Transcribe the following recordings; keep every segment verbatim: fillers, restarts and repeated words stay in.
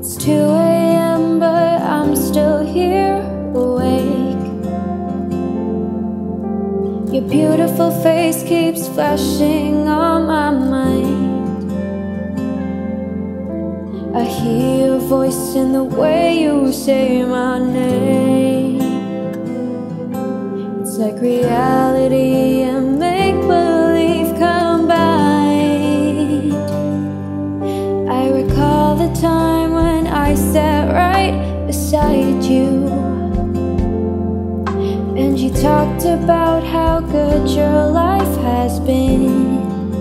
It's two A M but I'm still here, awake. Your beautiful face keeps flashing on my mind. I hear your voice in the way you say my name. It's like reality and make-believe combined. I recall the time when I sat right beside you, and you talked about how good your life has been.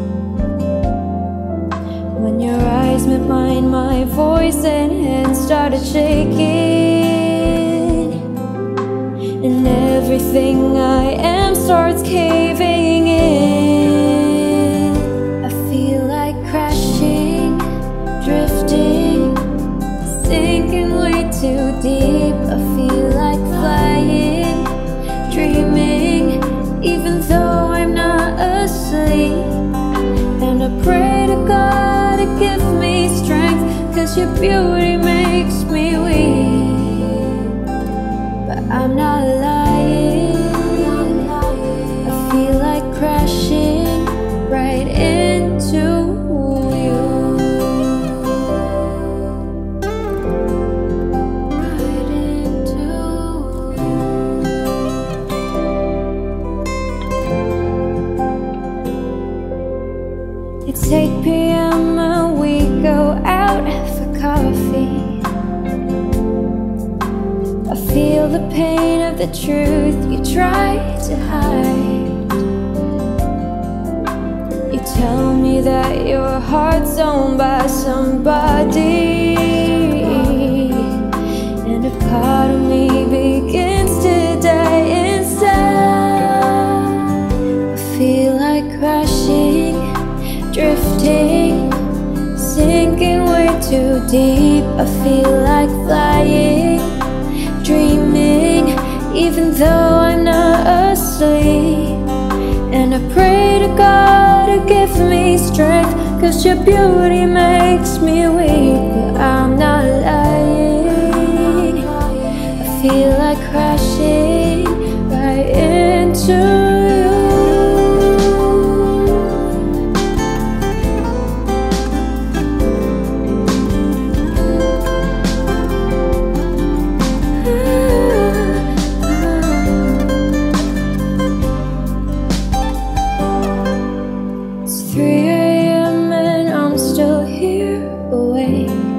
When your eyes met mine, my voice and hands started shaking, and everything I am starts caving in. I feel like crashing, drifting, sinking way too deep. I feel like flying, dreaming, even though I'm not asleep. And I pray to God to give me strength, 'cause your beauty makes me weak. But I'm not lying, I feel like crashing right into you. Right into you. It's eight P M and we go out for coffee. I feel the pain of the truth you try to hide. You tell me that your heart's owned by somebody, and a part of me begins to die inside. I feel like crashing, drifting, sinking way too deep. I feel like flying, dreaming, even though I'm not asleep. And I pray to God to give me strength, 'cause your beauty makes me weak. But I'm not lying, I feel like crashing right into you. three A M and I'm still here, awake.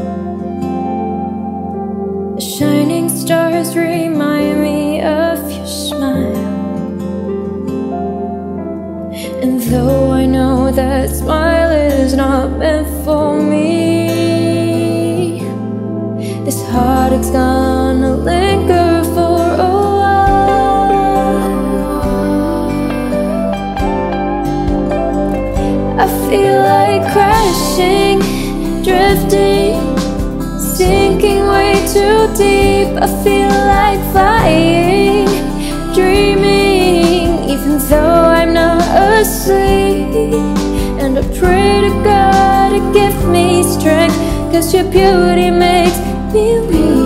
The shining stars remind me of your smile, and though I know that smile is not meant for me, this heartache's gonna linger for a while. I feel like crashing, drifting, sinking way too deep. I feel like flying, dreaming, even though I'm not asleep. And I pray to God to give me strength, 'cause your beauty makes me weak.